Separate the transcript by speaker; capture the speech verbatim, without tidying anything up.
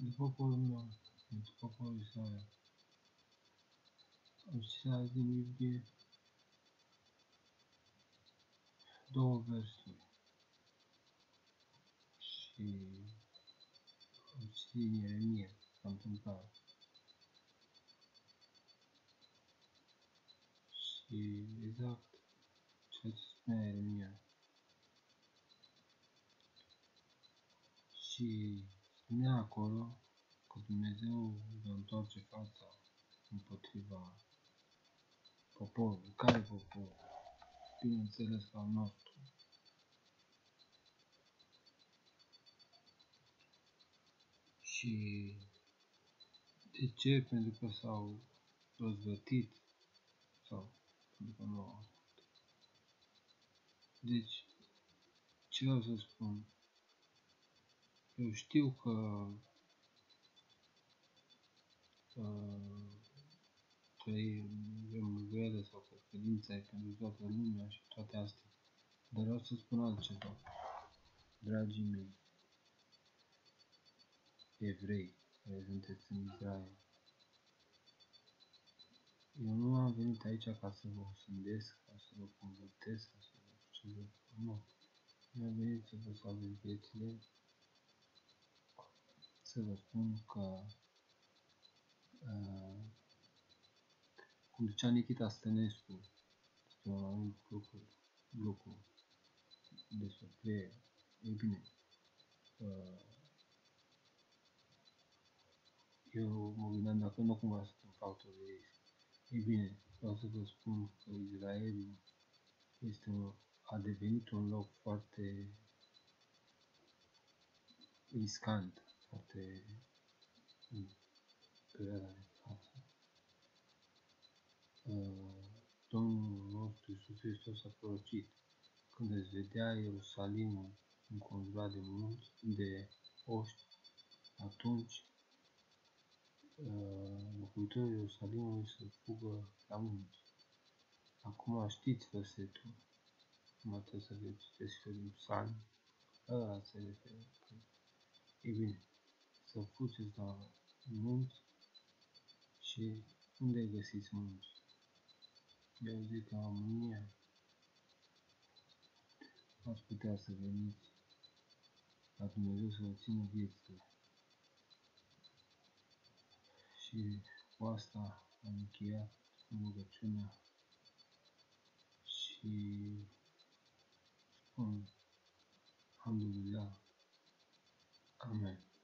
Speaker 1: de poporul meu, pentru poporul Israel. Am citit azi din Biblie două versuri și am citit din Ieremia, s-a întâmplat. Și exact ceea ce spunea Ieremia. Și spunea acolo că Dumnezeu va întoarce fața împotriva poporului. Care popor? Bineînțeles al nostru. Și de ce? Pentru că s-au răzvătit sau pentru că nu au. Deci, ce vreau să spun? Eu știu că uh, trăim grele sau că credința e pentru toată lumea și toate astea. Dar vreau să spun altceva. Dragii mei, evrei care sunteți în Israel, eu nu am venit aici ca să vă osândesc, ca să vă convertesc, ca să vă știu ce vă... Nu. Eu am venit să vă salvez viețile, să vă spun că uh, cum zicea Nikita Stănescu despre un anumit lucru, lucru despre creier, e bine, uh, eu mă gândeam dacă nu cumva sunt un factor de risc. E bine, vreau să vă spun că Israelul este un, a devenit un loc foarte riscant, foarte în perioada de față. Uh, Domnul nostru Iisus Hristos a prorocit: când veți vedea Ierusalimul înconjurat de munți, de oști, atunci uh, locuitorii Ierusalimului să fugă la munți. Acum știți versetul, acum trebuie să vă citesc și eu din Psalm, ăla se referă. E bine, să fugeți la munți și unde găsiți munți? Eu zic că în România ați putea să veniți la Dumnezeu să vă țină viețile. Și cu asta am încheiat rugăciunea și spun Alhamdulillah. Amen.